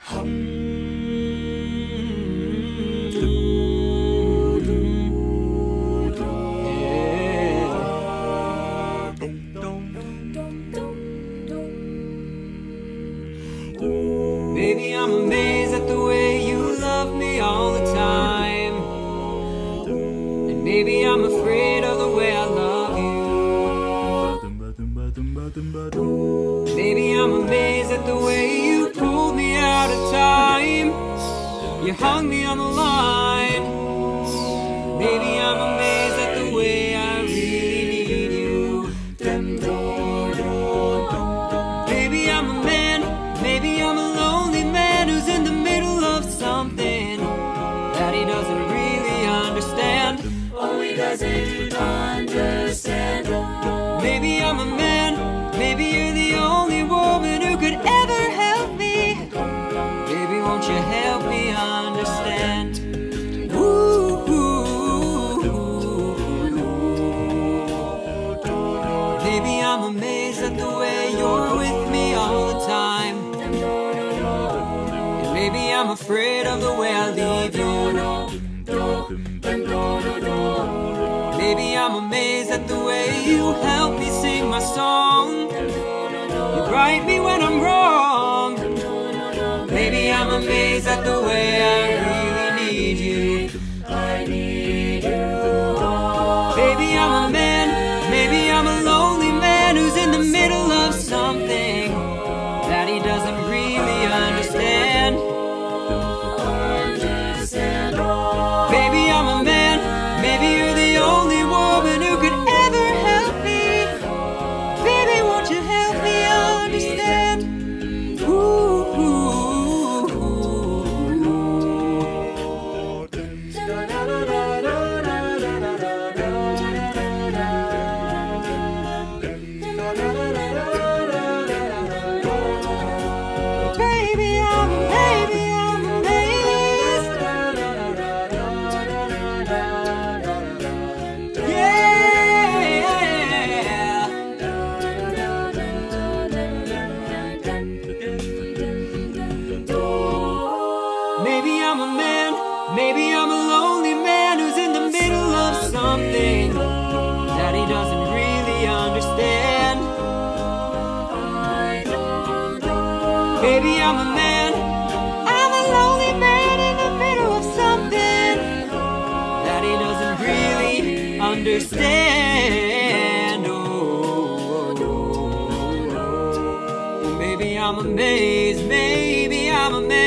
Baby, I'm amazed at the way you love me all the time. And maybe I'm afraid of the way I love you. Maybe I'm amazed at the way you pulled me out of time. You hung me on the line. Maybe I'm amazed at the way I really need you. Maybe I'm a man, maybe I'm a lonely man who's in the middle of something that he doesn't really understand. Oh, he doesn't understand. Maybe I'm a man, maybe you're the only woman who could ever help me. Baby, won't you help me understand? Maybe I'm amazed at the way you're with me all the time. And maybe I'm afraid of the way I leave you. Maybe I'm amazed at the way you help me sing my song. You right me when I'm wrong. Maybe I'm amazed at the way I really need you. I need you. Maybe I'm a man, maybe I'm a lonely man who's in the middle of something that he doesn't really understand. Maybe I'm a man, maybe you're the only woman who could ever help me. Baby, won't you help me understand? Baby, I'm amazed. Maybe I'm a man, maybe I'm a lonely man who's in the middle of something that he doesn't really understand. Maybe I'm a man, I'm a lonely man in the middle of something that he doesn't really understand. Oh, maybe I'm amazed, maybe I'm a man.